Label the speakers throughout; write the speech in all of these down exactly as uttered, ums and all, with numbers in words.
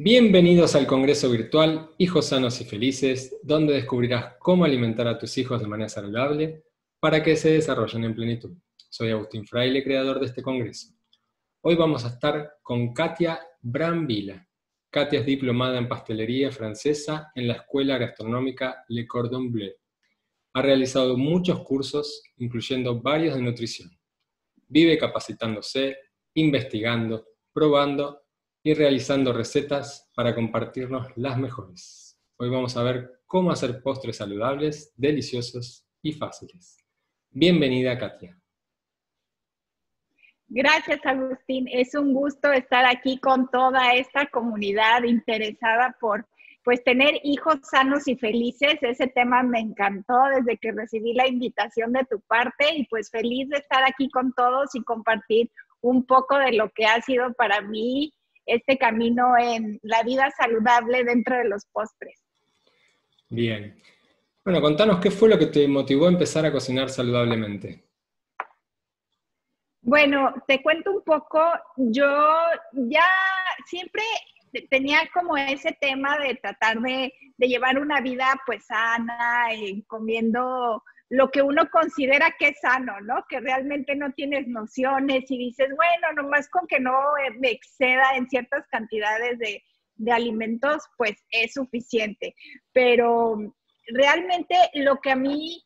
Speaker 1: Bienvenidos al Congreso Virtual Hijos Sanos y Felices, donde descubrirás cómo alimentar a tus hijos de manera saludable para que se desarrollen en plenitud. Soy Agustín Fraile, creador de este congreso. Hoy vamos a estar con Katia Brambilla. Katia es diplomada en pastelería francesa en la Escuela Gastronómica Le Cordon Bleu. Ha realizado muchos cursos, incluyendo varios de nutrición. Vive capacitándose, investigando, probando y realizando recetas para compartirnos las mejores. Hoy vamos a ver cómo hacer postres saludables, deliciosos y fáciles. Bienvenida, Katia.
Speaker 2: Gracias, Agustín. Es un gusto estar aquí con toda esta comunidad interesada por pues, tener hijos sanos y felices. Ese tema me encantó desde que recibí la invitación de tu parte y pues feliz de estar aquí con todos y compartir un poco de lo que ha sido para mí este camino en la vida saludable dentro de los postres.
Speaker 1: Bien. Bueno, contanos qué fue lo que te motivó a empezar a cocinar saludablemente.
Speaker 2: Bueno, te cuento un poco. Yo ya siempre tenía como ese tema de tratar de, de llevar una vida pues sana, eh, comiendo lo que uno considera que es sano, ¿no? Que realmente no tienes nociones y dices, bueno, nomás con que no me exceda en ciertas cantidades de, de alimentos, pues es suficiente. Pero realmente lo que a mí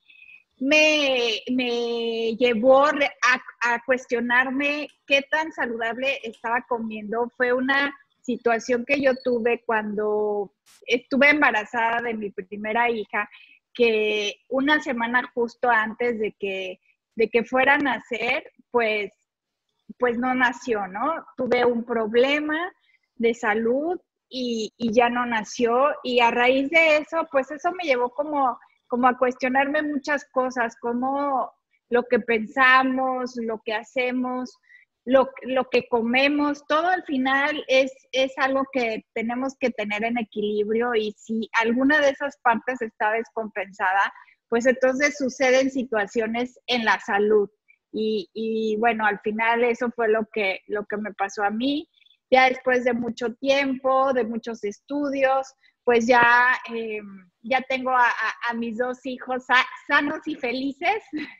Speaker 2: me, me llevó a, a cuestionarme qué tan saludable estaba comiendo fue una situación que yo tuve cuando estuve embarazada de mi primera hija, que una semana justo antes de que, de que fuera a nacer, pues, pues no nació, ¿no? Tuve un problema de salud y, y ya no nació, y a raíz de eso, pues eso me llevó como, como a cuestionarme muchas cosas, como lo que pensamos, lo que hacemos, Lo, lo que comemos, todo al final es, es algo que tenemos que tener en equilibrio, y si alguna de esas partes está descompensada, pues entonces suceden situaciones en la salud. Y, y bueno, al final eso fue lo que, lo que me pasó a mí. Ya después de mucho tiempo, de muchos estudios, pues ya, eh, ya tengo a, a, a mis dos hijos sa sanos y felices.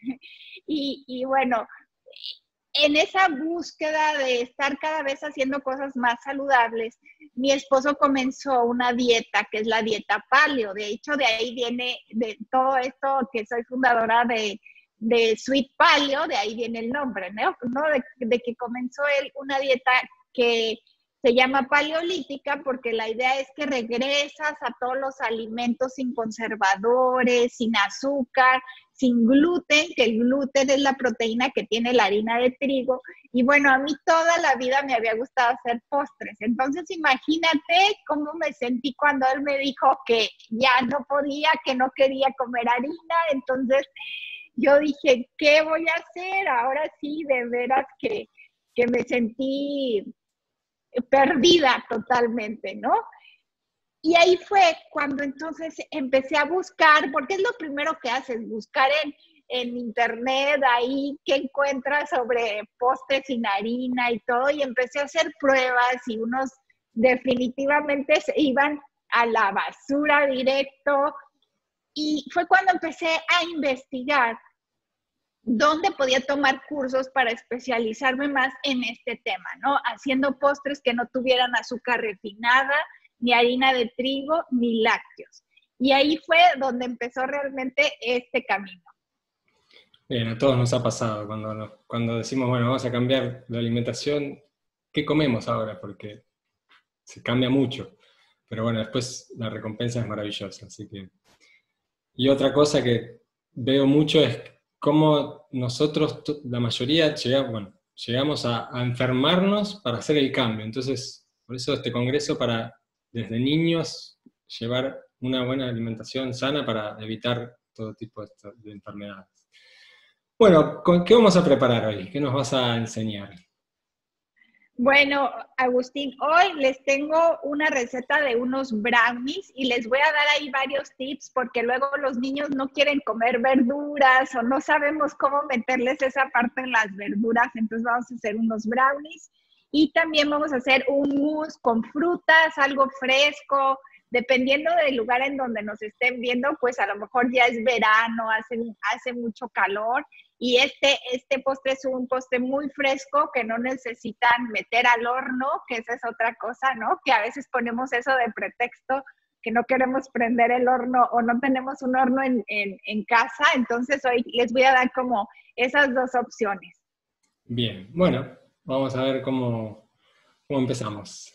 Speaker 2: y, y bueno, en esa búsqueda de estar cada vez haciendo cosas más saludables, mi esposo comenzó una dieta que es la dieta paleo. De hecho, de ahí viene de todo esto, que soy fundadora de, de Sweet Paleo, de ahí viene el nombre, ¿no? ¿No? De, de que comenzó él una dieta que se llama paleolítica, porque la idea es que regresas a todos los alimentos sin conservadores, sin azúcar, sin gluten, que el gluten es la proteína que tiene la harina de trigo. Y bueno, a mí toda la vida me había gustado hacer postres. Entonces imagínate cómo me sentí cuando él me dijo que ya no podía, que no quería comer harina. Entonces yo dije, ¿qué voy a hacer? Ahora sí, de veras que, que me sentí perdida totalmente, ¿no? Y ahí fue cuando entonces empecé a buscar, porque es lo primero que haces, buscar en, en internet ahí qué encuentras sobre postres sin harina y todo, y empecé a hacer pruebas y unos definitivamente se iban a la basura directo. Y fue cuando empecé a investigar dónde podía tomar cursos para especializarme más en este tema, ¿no? Haciendo postres que no tuvieran azúcar refinada, ni harina de trigo, ni lácteos. Y ahí fue donde empezó realmente este camino.
Speaker 1: Bien, a todos nos ha pasado cuando, nos, cuando decimos, bueno, vamos a cambiar la alimentación, ¿qué comemos ahora? Porque se cambia mucho. Pero bueno, después la recompensa es maravillosa, así que... Y otra cosa que veo mucho es cómo nosotros, la mayoría, llegamos, bueno, llegamos a, a enfermarnos para hacer el cambio. Entonces, por eso este congreso para, desde niños, llevar una buena alimentación sana para evitar todo tipo de, de enfermedades. Bueno, ¿qué vamos a preparar hoy? ¿Qué nos vas a enseñar?
Speaker 2: Bueno, Agustín, hoy les tengo una receta de unos brownies y les voy a dar ahí varios tips, porque luego los niños no quieren comer verduras o no sabemos cómo meterles esa parte en las verduras. Entonces vamos a hacer unos brownies Y también vamos a hacer un mousse con frutas, algo fresco, dependiendo del lugar en donde nos estén viendo, pues a lo mejor ya es verano, hace, hace mucho calor. Y este, este postre es un postre muy fresco que no necesitan meter al horno, que esa es otra cosa, ¿no? Que a veces ponemos eso de pretexto, que no queremos prender el horno o no tenemos un horno en, en, en casa. Entonces hoy les voy a dar como esas dos opciones.
Speaker 1: Bien, bueno, vamos a ver cómo, cómo empezamos.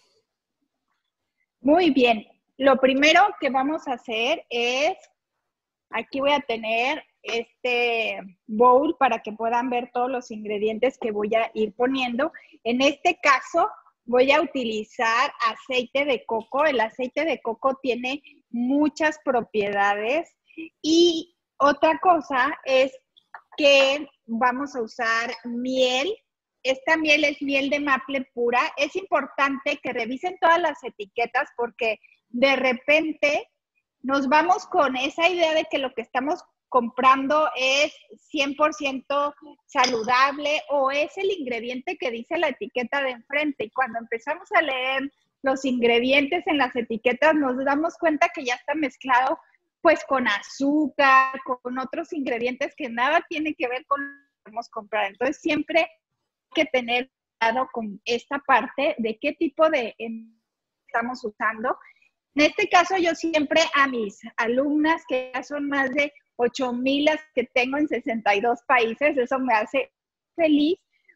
Speaker 2: Muy bien. Lo primero que vamos a hacer es, aquí voy a tener este bowl para que puedan ver todos los ingredientes que voy a ir poniendo. En este caso voy a utilizar aceite de coco. El aceite de coco tiene muchas propiedades y otra cosa es que vamos a usar miel. Esta miel es miel de maple pura. Es importante que revisen todas las etiquetas porque de repente nos vamos con esa idea de que lo que estamos comprando es cien por ciento saludable o es el ingrediente que dice la etiqueta de enfrente. Y cuando empezamos a leer los ingredientes en las etiquetas, nos damos cuenta que ya está mezclado pues con azúcar, con otros ingredientes que nada tienen que ver con lo que podemos comprar. Entonces siempre hay que tener cuidado con esta parte de qué tipo de estamos usando. En este caso, yo siempre a mis alumnas, que ya son más de ocho mil las que tengo en sesenta y dos países, eso me hace feliz,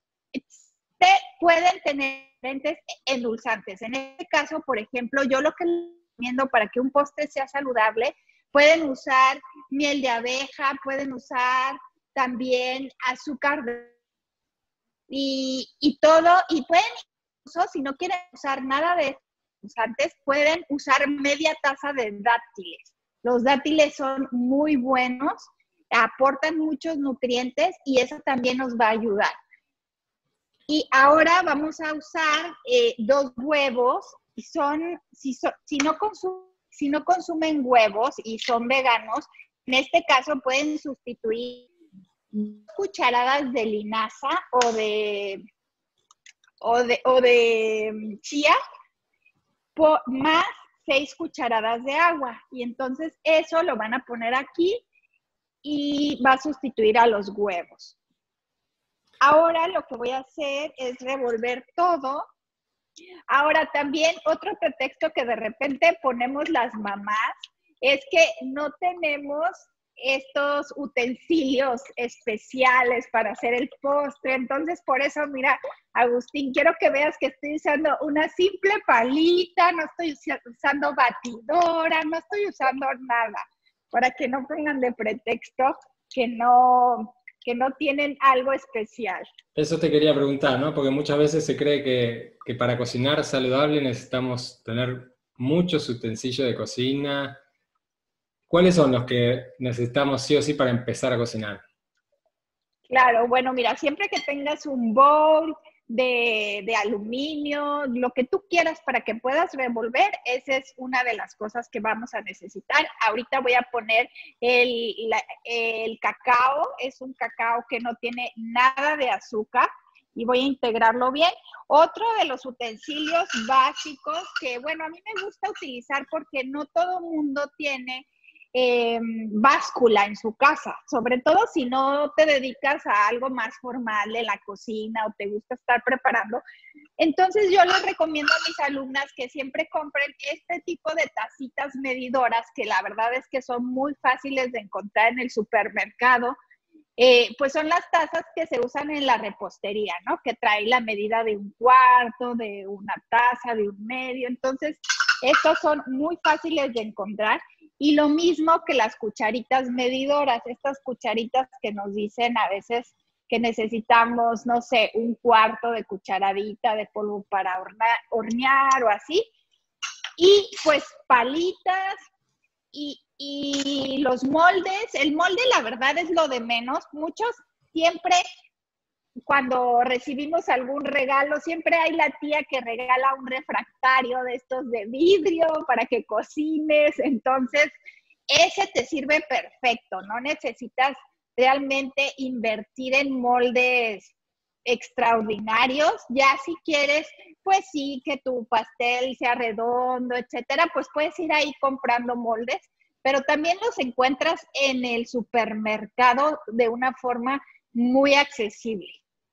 Speaker 2: te pueden tener diferentes endulzantes. En este caso, por ejemplo, yo lo que les recomiendo para que un postre sea saludable, pueden usar miel de abeja, pueden usar también azúcar de, y, y todo, y pueden incluso, si no quieren usar nada de antes, pueden usar media taza de dátiles. Los dátiles son muy buenos, aportan muchos nutrientes y eso también nos va a ayudar. Y ahora vamos a usar eh, dos huevos. Y son, si, so, si, no consum, si no consumen huevos y son veganos, en este caso pueden sustituir cucharadas de linaza o de, o de, o de chía por más seis cucharadas de agua. Y entonces eso lo van a poner aquí y va a sustituir a los huevos. Ahora lo que voy a hacer es revolver todo. Ahora también otro pretexto que de repente ponemos las mamás es que no tenemos estos utensilios especiales para hacer el postre. Entonces, por eso, mira, Agustín, quiero que veas que estoy usando una simple palita, no estoy usando batidora, no estoy usando nada, para que no pongan de pretexto que no, que no tienen algo especial.
Speaker 1: Eso te quería preguntar, ¿no? Porque muchas veces se cree que, que para cocinar saludable necesitamos tener muchos utensilios de cocina. ¿Cuáles son los que necesitamos sí o sí para empezar a cocinar?
Speaker 2: Claro, bueno, mira, siempre que tengas un bowl de, de aluminio, lo que tú quieras para que puedas revolver, esa es una de las cosas que vamos a necesitar. Ahorita voy a poner el, la, el cacao, es un cacao que no tiene nada de azúcar y voy a integrarlo bien. Otro de los utensilios básicos que, bueno, a mí me gusta utilizar porque no todo mundo tiene Eh, báscula en su casa, sobre todo si no te dedicas a algo más formal en la cocina o te gusta estar preparando. Entonces yo les recomiendo a mis alumnas que siempre compren este tipo de tacitas medidoras, que la verdad es que son muy fáciles de encontrar en el supermercado. Eh, pues son las tazas que se usan en la repostería, ¿no? Que trae la medida de un cuarto, de una taza, de un medio. Entonces, estos son muy fáciles de encontrar. Y lo mismo que las cucharitas medidoras, estas cucharitas que nos dicen a veces que necesitamos, no sé, un cuarto de cucharadita de polvo para hornear, hornear o así. Y pues palitas y, y los moldes. El molde, la verdad, es lo de menos. Muchos siempre, cuando recibimos algún regalo, siempre hay la tía que regala un refractario de estos de vidrio para que cocines. Entonces, ese te sirve perfecto. No necesitas realmente invertir en moldes extraordinarios. Ya si quieres, pues sí, que tu pastel sea redondo, etcétera, pues puedes ir ahí comprando moldes, pero también los encuentras en el supermercado de una forma muy accesible.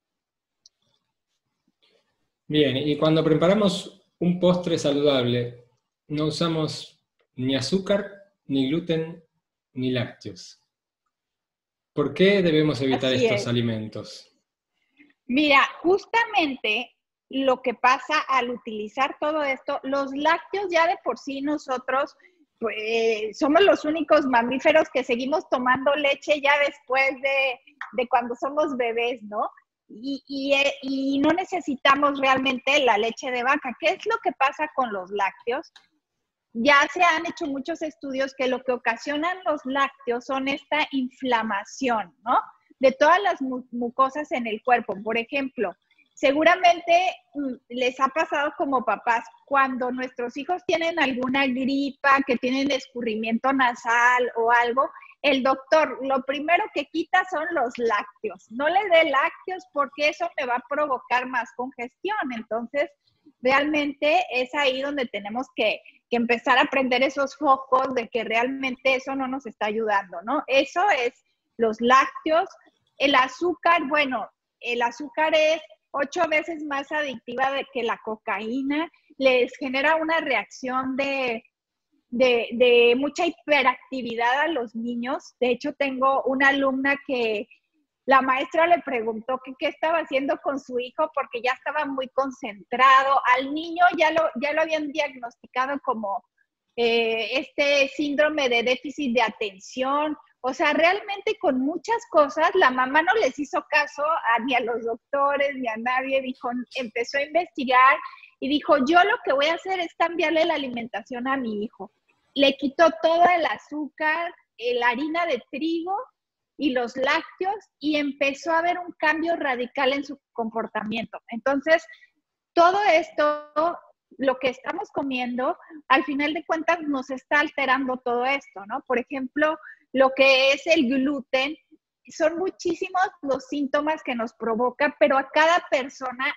Speaker 1: Bien, y cuando preparamos un postre saludable, no usamos ni azúcar, ni gluten, ni lácteos. ¿Por qué debemos evitar
Speaker 2: Así
Speaker 1: estos
Speaker 2: es.
Speaker 1: alimentos?
Speaker 2: Mira, justamente lo que pasa al utilizar todo esto, los lácteos ya de por sí nosotros pues, somos los únicos mamíferos que seguimos tomando leche ya después de, de cuando somos bebés, ¿no? Y, y, y no necesitamos realmente la leche de vaca. ¿Qué es lo que pasa con los lácteos? Ya se han hecho muchos estudios que lo que ocasionan los lácteos son esta inflamación, ¿no? De todas las mucosas en el cuerpo. Por ejemplo, seguramente les ha pasado como papás cuando nuestros hijos tienen alguna gripa, que tienen escurrimiento nasal o algo, el doctor lo primero que quita son los lácteos. No le dé lácteos porque eso me va a provocar más congestión. Entonces, realmente es ahí donde tenemos que, que empezar a prender esos focos de que realmente eso no nos está ayudando, ¿no? Eso es los lácteos. El azúcar, bueno, el azúcar es ocho veces más adictiva de que la cocaína, les genera una reacción de, de, de mucha hiperactividad a los niños. De hecho, tengo una alumna que la maestra le preguntó que qué estaba haciendo con su hijo porque ya estaba muy concentrado. Al niño ya lo, ya lo habían diagnosticado como eh, este síndrome de déficit de atención. O sea, realmente con muchas cosas la mamá no les hizo caso a, ni a los doctores ni a nadie. Dijo, empezó a investigar y dijo, yo lo que voy a hacer es cambiarle la alimentación a mi hijo. Le quitó todo el azúcar, la harina de trigo y los lácteos y empezó a ver un cambio radical en su comportamiento. Entonces, todo esto, lo que estamos comiendo, al final de cuentas nos está alterando todo esto, ¿no? Por ejemplo, lo que es el gluten, son muchísimos los síntomas que nos provoca, pero a cada persona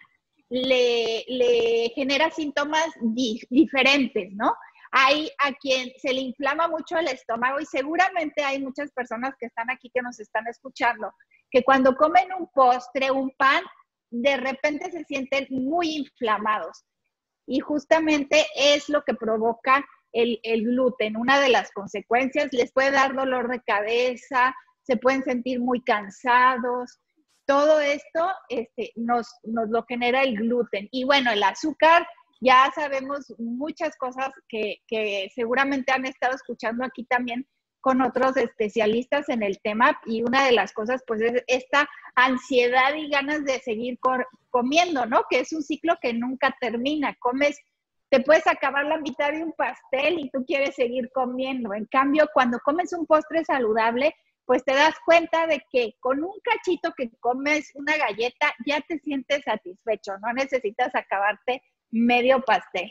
Speaker 2: le, le genera síntomas di diferentes, ¿no? Hay a quien se le inflama mucho el estómago y seguramente hay muchas personas que están aquí que nos están escuchando, que cuando comen un postre, un pan, de repente se sienten muy inflamados. Y justamente es lo que provoca el, el gluten. Una de las consecuencias, les puede dar dolor de cabeza, se pueden sentir muy cansados. Todo esto este, nos, nos lo genera el gluten. Y bueno, el azúcar, ya sabemos muchas cosas que, que seguramente han estado escuchando aquí también con otros especialistas en el tema, y una de las cosas pues es esta ansiedad y ganas de seguir comiendo, ¿no? Que es un ciclo que nunca termina. Comes, te puedes acabar la mitad de un pastel y tú quieres seguir comiendo. En cambio, cuando comes un postre saludable, pues te das cuenta de que con un cachito que comes una galleta ya te sientes satisfecho, no necesitas acabarte medio pastel.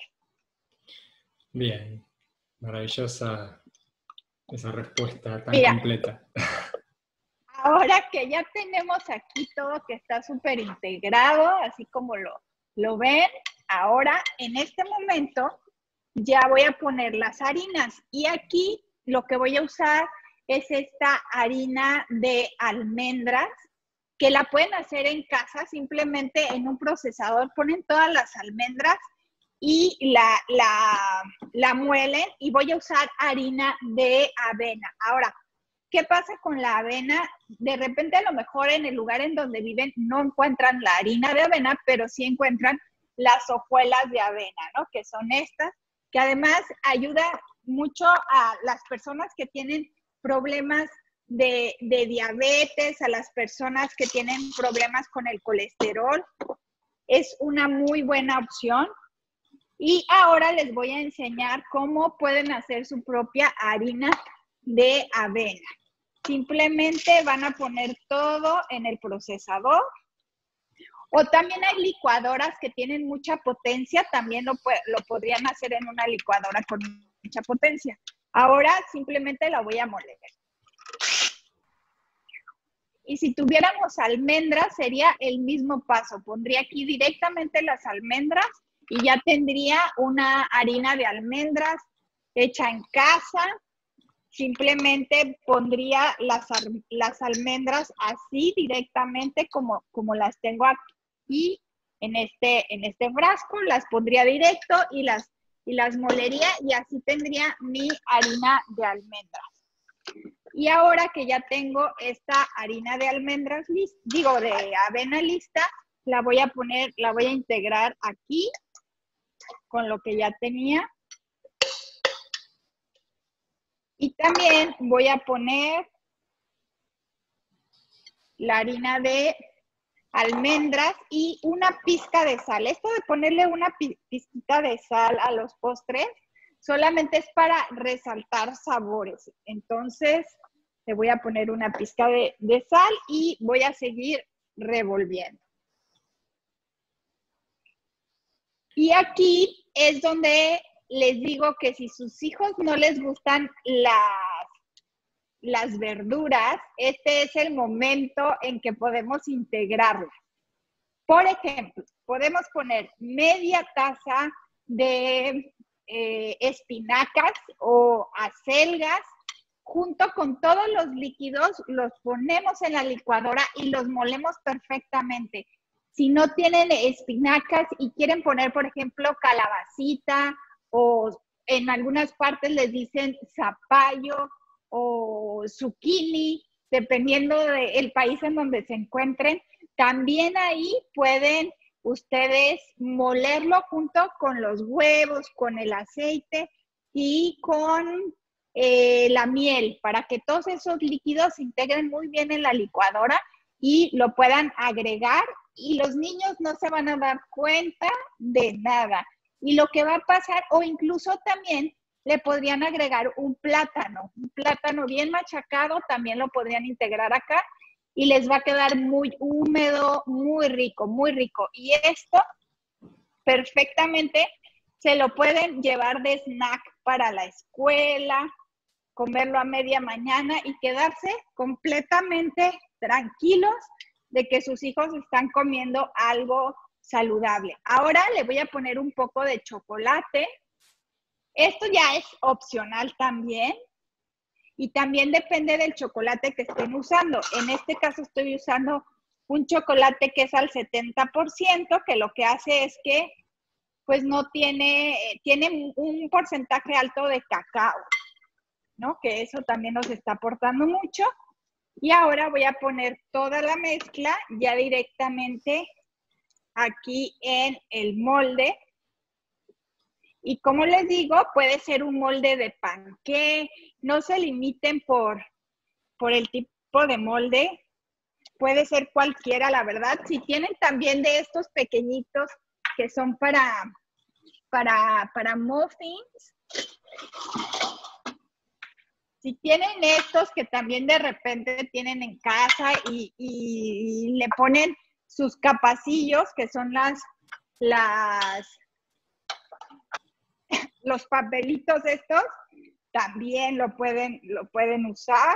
Speaker 1: Bien, maravillosa esa respuesta tan
Speaker 2: Mira,
Speaker 1: completa.
Speaker 2: Ahora que ya tenemos aquí todo que está súper integrado, así como lo, lo ven, ahora en este momento ya voy a poner las harinas y aquí lo que voy a usar es esta harina de almendras que la pueden hacer en casa, simplemente en un procesador ponen todas las almendras y la, la, la muelen, y voy a usar harina de avena. Ahora, ¿qué pasa con la avena? De repente a lo mejor en el lugar en donde viven no encuentran la harina de avena, pero sí encuentran las hojuelas de avena, ¿no? Que son estas, que además ayuda mucho a las personas que tienen problemas de, de diabetes, a las personas que tienen problemas con el colesterol. Es una muy buena opción. Y ahora les voy a enseñar cómo pueden hacer su propia harina de avena. Simplemente van a poner todo en el procesador. O también hay licuadoras que tienen mucha potencia, también lo, lo podrían hacer en una licuadora con mucha potencia. Ahora simplemente la voy a moler. Y si tuviéramos almendras, sería el mismo paso. Pondría aquí directamente las almendras y ya tendría una harina de almendras hecha en casa. Simplemente pondría las, las almendras así directamente como, como las tengo aquí en este, en este frasco. Las pondría directo y las, y las molería y así tendría mi harina de almendras. Y ahora que ya tengo esta harina de almendras lista, digo de avena lista, la voy a poner, la voy a integrar aquí con lo que ya tenía. Y también voy a poner la harina de almendras y una pizca de sal. Esto de ponerle una pizquita de sal a los postres solamente es para resaltar sabores. Entonces, le voy a poner una pizca de, de sal y voy a seguir revolviendo. Y aquí es donde les digo que si sus hijos no les gustan las, las verduras, este es el momento en que podemos integrarlas. Por ejemplo, podemos poner media taza de eh, espinacas o acelgas junto con todos los líquidos, los ponemos en la licuadora y los molemos perfectamente. Si no tienen espinacas y quieren poner, por ejemplo, calabacita o en algunas partes les dicen zapallo o zucchini, dependiendo del país en donde se encuentren, también ahí pueden ustedes molerlo junto con los huevos, con el aceite y con eh, la miel, para que todos esos líquidos se integren muy bien en la licuadora y lo puedan agregar y los niños no se van a dar cuenta de nada. Y lo que va a pasar, o incluso también le podrían agregar un plátano, un plátano bien machacado, también lo podrían integrar acá y les va a quedar muy húmedo, muy rico, muy rico. Y esto perfectamente se lo pueden llevar de snack para la escuela, comerlo a media mañana y quedarse completamente tranquilos de que sus hijos están comiendo algo saludable. Ahora le voy a poner un poco de chocolate. Esto ya es opcional también. Y también depende del chocolate que estén usando. En este caso estoy usando un chocolate que es al setenta por ciento, que lo que hace es que pues no tiene, tiene un porcentaje alto de cacao, ¿no? Que eso también nos está aportando mucho. Y ahora voy a poner toda la mezcla ya directamente aquí en el molde. Y como les digo, puede ser un molde de panqué. No se limiten por, por el tipo de molde. Puede ser cualquiera, la verdad. Si tienen también de estos pequeñitos que son para, para, para muffins. Si tienen estos que también de repente tienen en casa y, y le ponen sus capacillos, que son las, las, los papelitos estos, también lo pueden, lo pueden usar.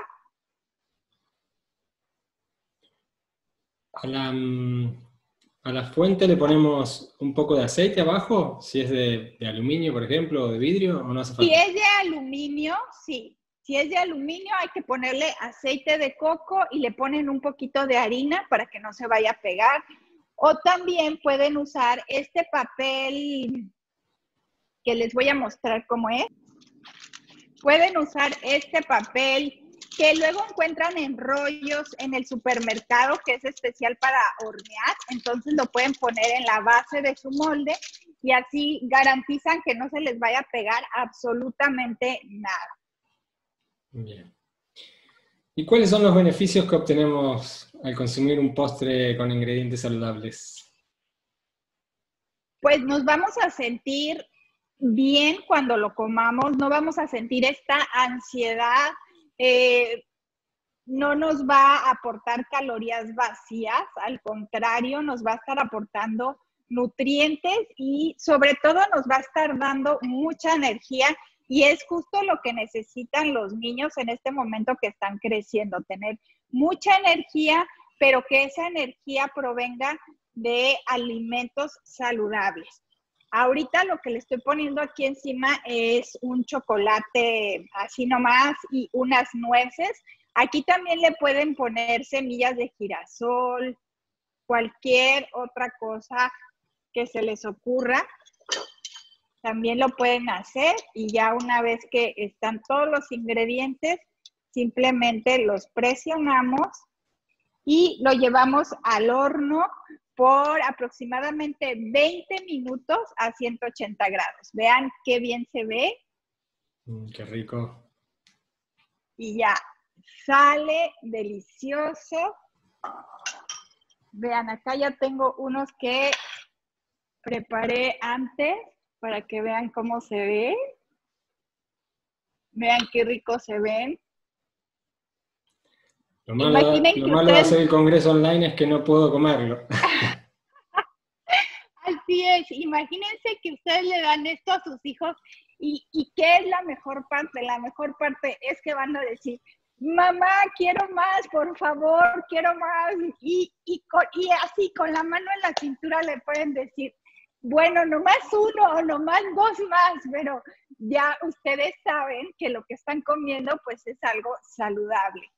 Speaker 1: A la, a la fuente le ponemos un poco de aceite abajo, si es de, de aluminio, por ejemplo, o de vidrio, o no hace falta.
Speaker 2: Si es de aluminio, sí. Si es de aluminio, hay que ponerle aceite de coco y le ponen un poquito de harina para que no se vaya a pegar. O también pueden usar este papel que les voy a mostrar cómo es. Pueden usar este papel que luego encuentran en rollos en el supermercado, que es especial para hornear. Entonces lo pueden poner en la base de su molde y así garantizan que no se les vaya a pegar absolutamente nada.
Speaker 1: Bien. ¿Y cuáles son los beneficios que obtenemos al consumir un postre con ingredientes saludables?
Speaker 2: Pues nos vamos a sentir bien cuando lo comamos, no vamos a sentir esta ansiedad, eh, no nos va a aportar calorías vacías, al contrario, nos va a estar aportando nutrientes y sobre todo nos va a estar dando mucha energía. Y es justo lo que necesitan los niños en este momento que están creciendo, tener mucha energía, pero que esa energía provenga de alimentos saludables. Ahorita lo que le estoy poniendo aquí encima es un chocolate así nomás y unas nueces. Aquí también le pueden poner semillas de girasol, cualquier otra cosa que se les ocurra. También lo pueden hacer y ya una vez que están todos los ingredientes, simplemente los presionamos y lo llevamos al horno por aproximadamente veinte minutos a ciento ochenta grados. Vean qué bien se ve.
Speaker 1: Mm, qué rico.
Speaker 2: Y ya sale delicioso. Vean, acá ya tengo unos que preparé antes para que vean cómo se ve. Vean qué rico se ven.
Speaker 1: Lo malo,
Speaker 2: Imaginen
Speaker 1: lo
Speaker 2: que
Speaker 1: malo
Speaker 2: ustedes...
Speaker 1: de hacer el congreso online es que no puedo comerlo.
Speaker 2: Así es, imagínense que ustedes le dan esto a sus hijos y, y ¿qué es la mejor parte? La mejor parte es que van a decir, mamá, quiero más, por favor, quiero más. Y, y, con, y así con la mano en la cintura le pueden decir, bueno, nomás uno o nomás dos más, pero ya ustedes saben que lo que están comiendo pues es algo saludable.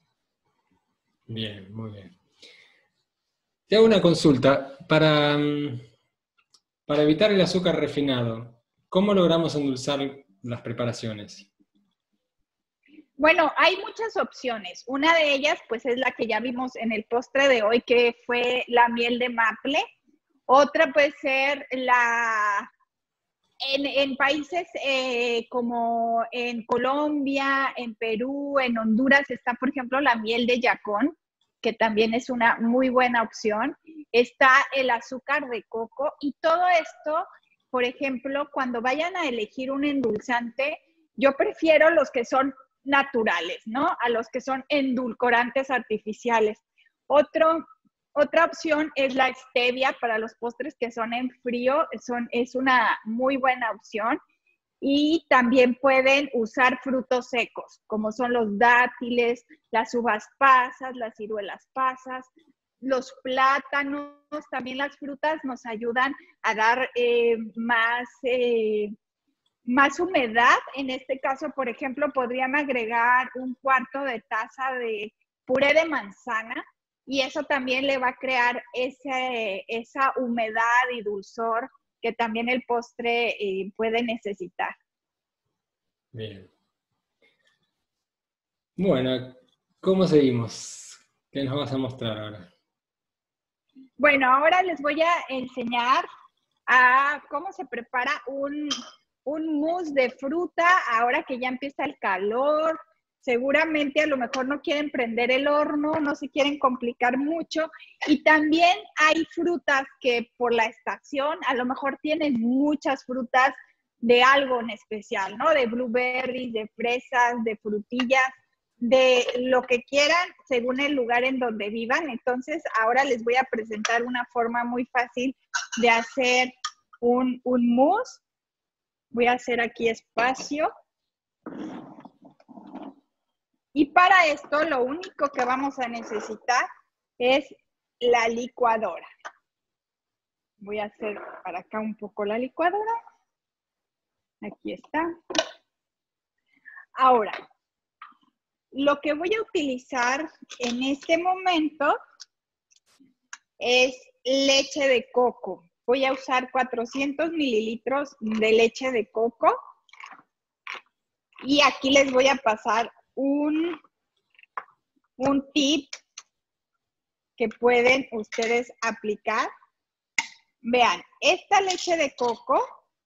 Speaker 1: Bien, muy bien. Te hago una consulta. Para, para evitar el azúcar refinado, ¿cómo logramos endulzar las preparaciones?
Speaker 2: Bueno, hay muchas opciones. Una de ellas, pues, es la que ya vimos en el postre de hoy, que fue la miel de maple. Otra puede ser la... En, en países eh, como en Colombia, en Perú, en Honduras, está, por ejemplo, la miel de yacón, que también es una muy buena opción. Está el azúcar de coco y todo esto, por ejemplo, cuando vayan a elegir un endulzante, yo prefiero los que son naturales, ¿no? A los que son endulcorantes artificiales. Otro, otra opción es la stevia para los postres que son en frío, son, es una muy buena opción. Y también pueden usar frutos secos, como son los dátiles, las uvas pasas, las ciruelas pasas, los plátanos. También las frutas nos ayudan a dar eh, más... Eh, más humedad. En este caso, por ejemplo, podrían agregar un cuarto de taza de puré de manzana y eso también le va a crear ese, esa humedad y dulzor que también el postre eh, puede necesitar.
Speaker 1: Bien. Bueno, ¿cómo seguimos? ¿Qué nos vas a mostrar ahora?
Speaker 2: Bueno, ahora les voy a enseñar a cómo se prepara un... un mousse de fruta, ahora que ya empieza el calor, seguramente a lo mejor no quieren prender el horno, no se quieren complicar mucho, y también hay frutas que por la estación a lo mejor tienen muchas frutas de algo en especial, ¿no? De blueberries, de fresas, de frutillas, de lo que quieran según el lugar en donde vivan. Entonces ahora les voy a presentar una forma muy fácil de hacer un, un mousse. Voy a hacer aquí espacio. Y para esto lo único que vamos a necesitar es la licuadora. Voy a hacer para acá un poco la licuadora. Aquí está. Ahora, lo que voy a utilizar en este momento es leche de coco. Voy a usar cuatrocientos mililitros de leche de coco. Y aquí les voy a pasar un, un tip que pueden ustedes aplicar. Vean, esta leche de coco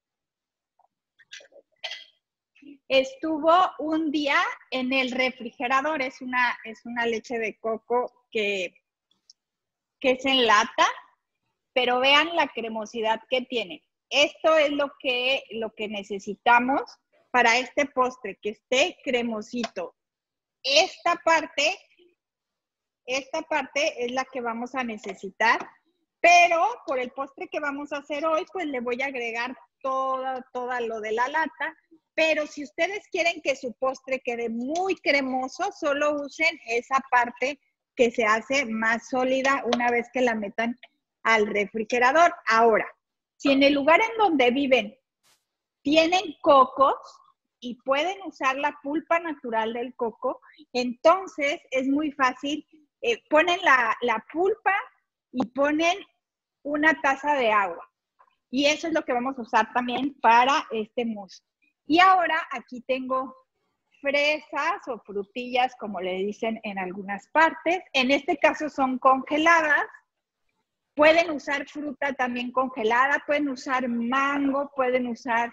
Speaker 2: estuvo un día en el refrigerador. Es una, es una leche de coco que, que es en lata. Pero vean la cremosidad que tiene. Esto es lo que, lo que necesitamos para este postre, que esté cremosito. Esta parte, esta parte es la que vamos a necesitar, pero por el postre que vamos a hacer hoy, pues le voy a agregar todo, todo lo de la lata, pero si ustedes quieren que su postre quede muy cremoso, solo usen esa parte que se hace más sólida una vez que la metan al refrigerador. Ahora, si en el lugar en donde viven tienen cocos y pueden usar la pulpa natural del coco, entonces es muy fácil. Eh, ponen la, la pulpa y ponen una taza de agua. Y eso es lo que vamos a usar también para este mousse. Y ahora aquí tengo fresas o frutillas, como le dicen en algunas partes. En este caso son congeladas. Pueden usar fruta también congelada, pueden usar mango, pueden usar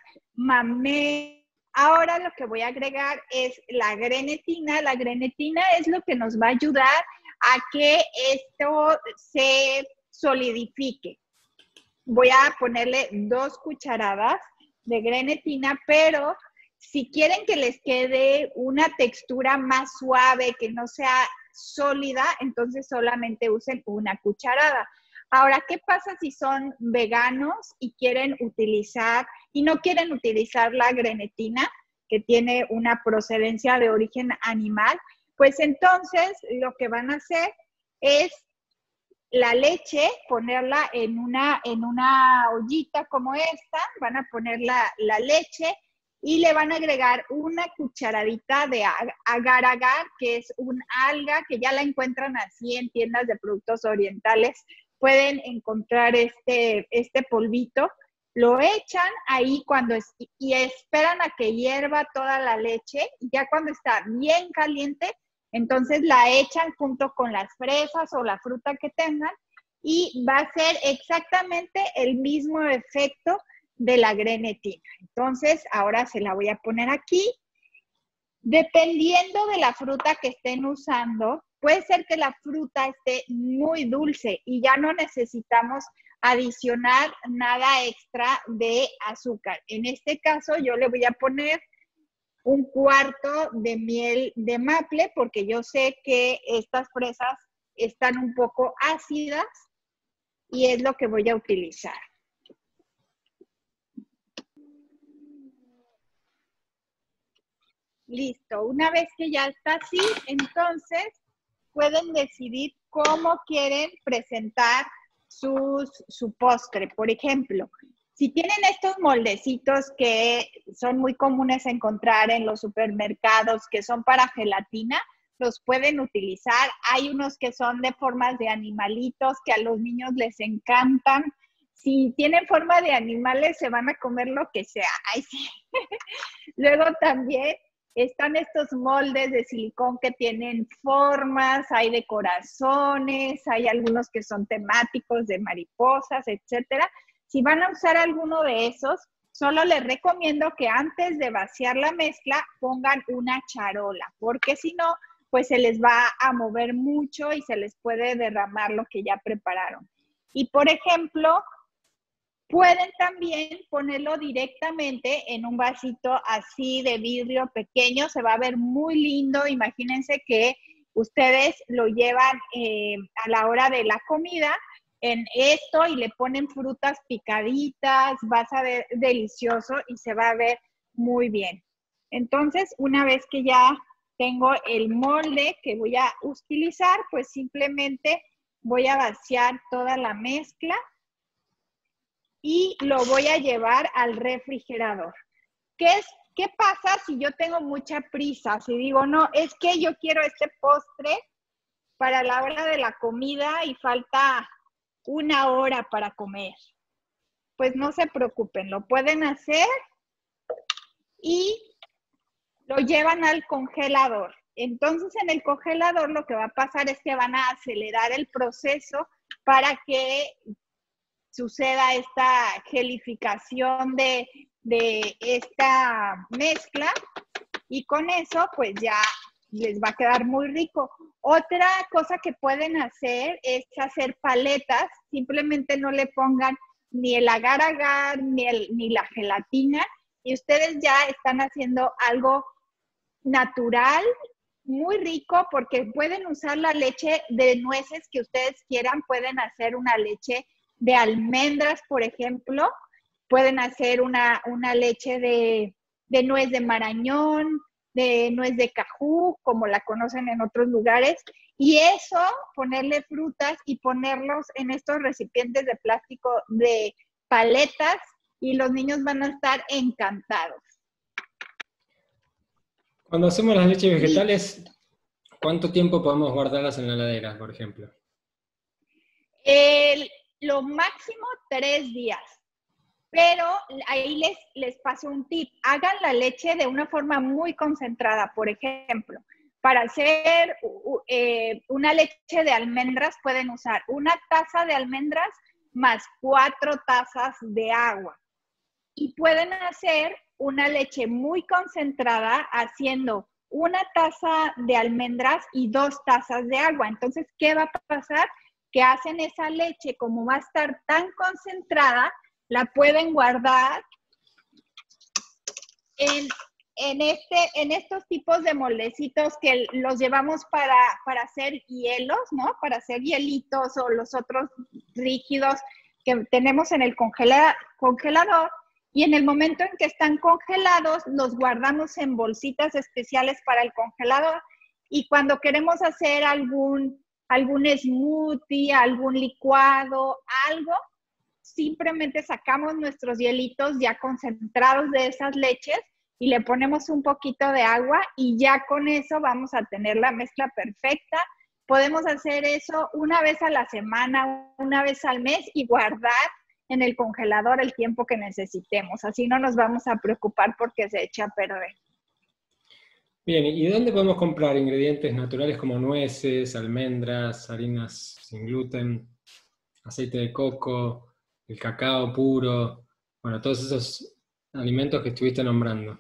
Speaker 2: mamé. Ahora lo que voy a agregar es la grenetina. La grenetina es lo que nos va a ayudar a que esto se solidifique. Voy a ponerle dos cucharadas de grenetina, pero si quieren que les quede una textura más suave, que no sea sólida, entonces solamente usen una cucharada. Ahora, ¿qué pasa si son veganos y quieren utilizar, y no quieren utilizar la grenetina, que tiene una procedencia de origen animal? Pues entonces lo que van a hacer es la leche, ponerla en una, en una ollita como esta, van a poner la, la leche y le van a agregar una cucharadita de agar-agar, que es un alga que ya la encuentran así en tiendas de productos orientales. Pueden encontrar este, este polvito, lo echan ahí cuando es, y esperan a que hierva toda la leche, y ya cuando está bien caliente, entonces la echan junto con las fresas o la fruta que tengan y va a ser exactamente el mismo efecto de la grenetina. Entonces, ahora se la voy a poner aquí. Dependiendo de la fruta que estén usando, puede ser que la fruta esté muy dulce y ya no necesitamos adicionar nada extra de azúcar. En este caso, yo le voy a poner un cuarto de miel de maple, porque yo sé que estas fresas están un poco ácidas y es lo que voy a utilizar. Listo, una vez que ya está así, entonces pueden decidir cómo quieren presentar sus, su postre. Por ejemplo, si tienen estos moldecitos que son muy comunes a encontrar en los supermercados, que son para gelatina, los pueden utilizar. Hay unos que son de formas de animalitos que a los niños les encantan. Si tienen forma de animales, se van a comer lo que sea. Ay, sí. Luego también están estos moldes de silicón que tienen formas, hay de corazones, hay algunos que son temáticos de mariposas, etcétera. Si van a usar alguno de esos, solo les recomiendo que antes de vaciar la mezcla pongan una charola, porque si no, pues se les va a mover mucho y se les puede derramar lo que ya prepararon. Y por ejemplo, pueden también ponerlo directamente en un vasito así de vidrio pequeño, se va a ver muy lindo. Imagínense que ustedes lo llevan eh, a la hora de la comida en esto y le ponen frutas picaditas, va a ver delicioso y se va a ver muy bien. Entonces, una vez que ya tengo el molde que voy a utilizar, pues simplemente voy a vaciar toda la mezcla y lo voy a llevar al refrigerador. ¿Qué es, qué pasa si yo tengo mucha prisa? Si digo, no, es que yo quiero este postre para la hora de la comida y falta una hora para comer. Pues no se preocupen, lo pueden hacer y lo llevan al congelador. Entonces, en el congelador lo que va a pasar es que van a acelerar el proceso para que suceda esta gelificación de, de esta mezcla y con eso pues ya les va a quedar muy rico. Otra cosa que pueden hacer es hacer paletas, simplemente no le pongan ni el agar-agar ni, el, ni la gelatina y ustedes ya están haciendo algo natural, muy rico, porque pueden usar la leche de nueces que ustedes quieran, pueden hacer una leche de almendras, por ejemplo, pueden hacer una, una leche de, de nuez de marañón, de nuez de cajú, como la conocen en otros lugares, y eso, ponerle frutas y ponerlos en estos recipientes de plástico de paletas, y los niños van a estar encantados.
Speaker 1: Cuando hacemos las leches vegetales, ¿cuánto tiempo podemos guardarlas en la heladera, por ejemplo?
Speaker 2: El, lo máximo tres días. Pero ahí les, les paso un tip. Hagan la leche de una forma muy concentrada. Por ejemplo, para hacer eh, una leche de almendras pueden usar una taza de almendras más cuatro tazas de agua. Y pueden hacer una leche muy concentrada haciendo una taza de almendras y dos tazas de agua. Entonces, ¿qué va a pasar? Que hacen esa leche, como va a estar tan concentrada, la pueden guardar en, en, este, en estos tipos de moldecitos que los llevamos para, para hacer hielos, ¿no? Para hacer hielitos o los otros rígidos que tenemos en el congela, congelador. Y en el momento en que están congelados, los guardamos en bolsitas especiales para el congelador. Y cuando queremos hacer algún, algún smoothie, algún licuado, algo, simplemente sacamos nuestros hielitos ya concentrados de esas leches y le ponemos un poquito de agua y ya con eso vamos a tener la mezcla perfecta. Podemos hacer eso una vez a la semana, una vez al mes y guardar en el congelador el tiempo que necesitemos. Así no nos vamos a preocupar porque se echa a perder.
Speaker 1: Bien, ¿y dónde podemos comprar ingredientes naturales como nueces, almendras, harinas sin gluten, aceite de coco, el cacao puro, bueno, todos esos alimentos que estuviste nombrando?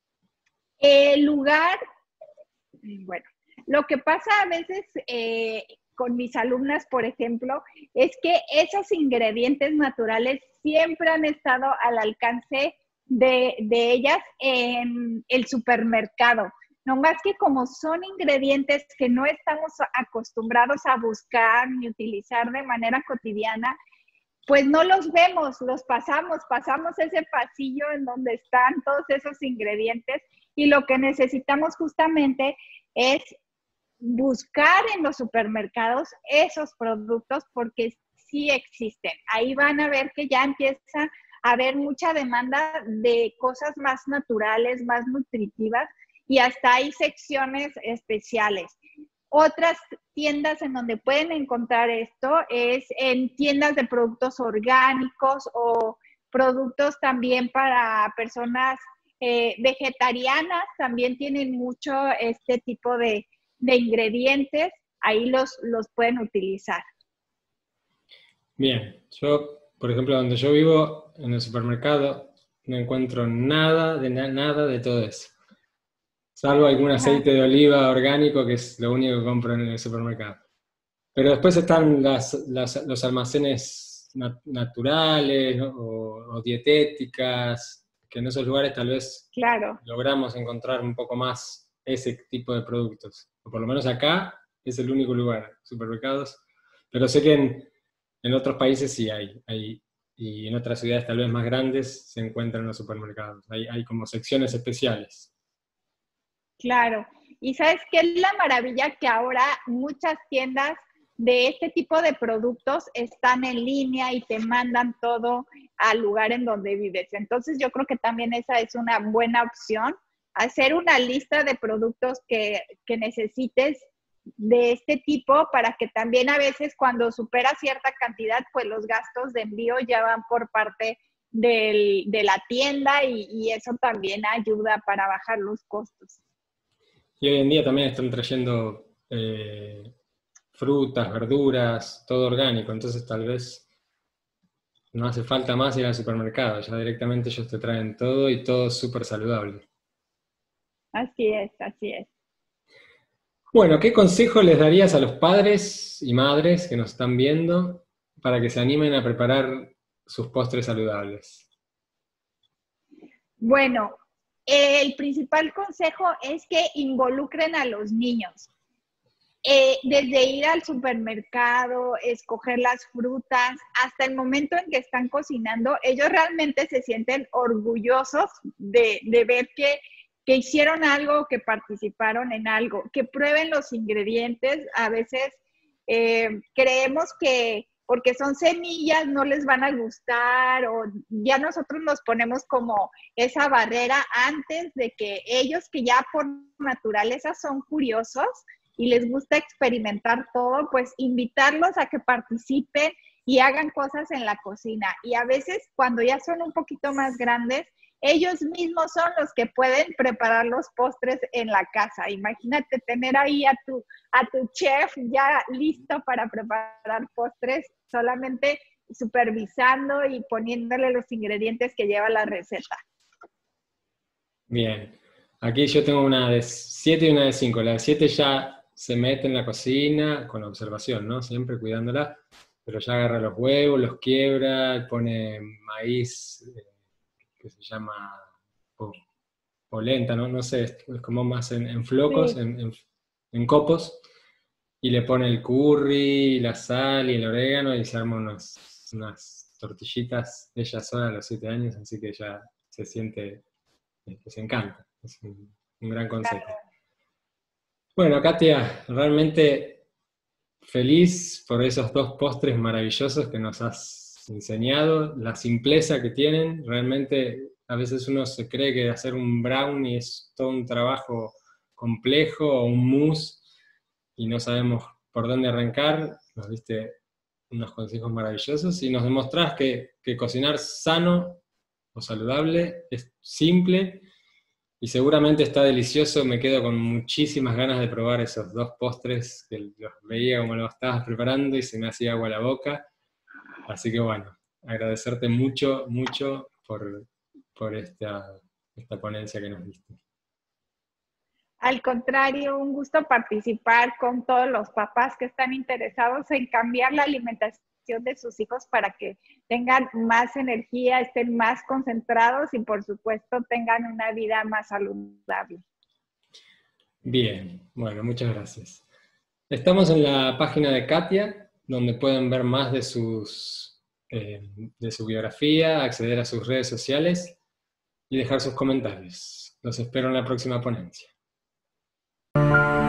Speaker 2: El lugar, bueno, lo que pasa a veces eh, con mis alumnas, por ejemplo, es que esos ingredientes naturales siempre han estado al alcance de, de ellas en el supermercado. No más que como son ingredientes que no estamos acostumbrados a buscar ni utilizar de manera cotidiana, pues no los vemos, los pasamos, pasamos ese pasillo en donde están todos esos ingredientes y lo que necesitamos justamente es buscar en los supermercados esos productos porque sí existen. Ahí van a ver que ya empieza a haber mucha demanda de cosas más naturales, más nutritivas y hasta hay secciones especiales. Otras tiendas en donde pueden encontrar esto es en tiendas de productos orgánicos o productos también para personas eh, vegetarianas, también tienen mucho este tipo de, de ingredientes, ahí los, los pueden utilizar.
Speaker 1: Bien, yo, por ejemplo, donde yo vivo, en el supermercado, no encuentro nada de na nada de todo eso. Salvo algún aceite de oliva orgánico, que es lo único que compro en el supermercado. Pero después están las, las, los almacenes nat naturales, ¿no? o, o dietéticas, que en esos lugares tal vez
Speaker 2: claro.
Speaker 1: logramos encontrar un poco más ese tipo de productos. O por lo menos acá es el único lugar, supermercados. Pero sé que en, en otros países sí hay, hay, y en otras ciudades tal vez más grandes se encuentran los supermercados. Hay, hay como secciones especiales.
Speaker 2: Claro, y ¿sabes qué es la maravilla? Que ahora muchas tiendas de este tipo de productos están en línea y te mandan todo al lugar en donde vives. Entonces yo creo que también esa es una buena opción, hacer una lista de productos que, que necesites de este tipo para que también a veces cuando supera cierta cantidad, pues los gastos de envío ya van por parte del, de la tienda y, y eso también ayuda para bajar los costos.
Speaker 1: Y hoy en día también están trayendo eh, frutas, verduras, todo orgánico, entonces tal vez no hace falta más ir al supermercado, ya directamente ellos te traen todo y todo súper saludable.
Speaker 2: Así es, así es.
Speaker 1: Bueno, ¿qué consejo les darías a los padres y madres que nos están viendo para que se animen a preparar sus postres saludables?
Speaker 2: Bueno, el principal consejo es que involucren a los niños. Eh, desde ir al supermercado, escoger las frutas, hasta el momento en que están cocinando, ellos realmente se sienten orgullosos de, de ver que, que hicieron algo, que participaron en algo, que prueben los ingredientes. A veces eh, creemos que porque son semillas no les van a gustar, o ya nosotros nos ponemos como esa barrera antes de que ellos, que ya por naturaleza son curiosos y les gusta experimentar todo, pues invitarlos a que participen y hagan cosas en la cocina. Y a veces cuando ya son un poquito más grandes, ellos mismos son los que pueden preparar los postres en la casa. Imagínate tener ahí a tu, a tu chef ya listo para preparar postres, solamente supervisando y poniéndole los ingredientes que lleva la receta.
Speaker 1: Bien, aquí yo tengo una de siete y una de cinco. La de siete ya se mete en la cocina con observación, ¿no? Siempre cuidándola, pero ya agarra los huevos, los quiebra, pone maíz, eh, que se llama po, polenta, ¿no? No sé, es como más en, en flocos,
Speaker 2: Sí.
Speaker 1: en, en, en copos, y le pone el curry, la sal y el orégano, y se arma unos, unas tortillitas ella sola a los siete años, así que ya se siente, que se encanta, es un, un gran consejo. Bueno, Katia, realmente feliz por esos dos postres maravillosos que nos has enseñado, la simpleza que tienen. Realmente a veces uno se cree que hacer un brownie es todo un trabajo complejo o un mousse y no sabemos por dónde arrancar. Nos diste unos consejos maravillosos y nos demostrás que, que cocinar sano o saludable es simple y seguramente está delicioso. Me quedo con muchísimas ganas de probar esos dos postres que los veía como los estabas preparando y se me hacía agua la boca. Así que bueno, agradecerte mucho, mucho por, por esta, esta ponencia que nos diste.
Speaker 2: Al contrario, un gusto participar con todos los papás que están interesados en cambiar la alimentación de sus hijos para que tengan más energía, estén más concentrados y por supuesto tengan una vida más saludable.
Speaker 1: Bien, bueno, muchas gracias. Estamos en la página de Katia, donde pueden ver más de, sus, eh, de su biografía, acceder a sus redes sociales y dejar sus comentarios. Los espero en la próxima ponencia.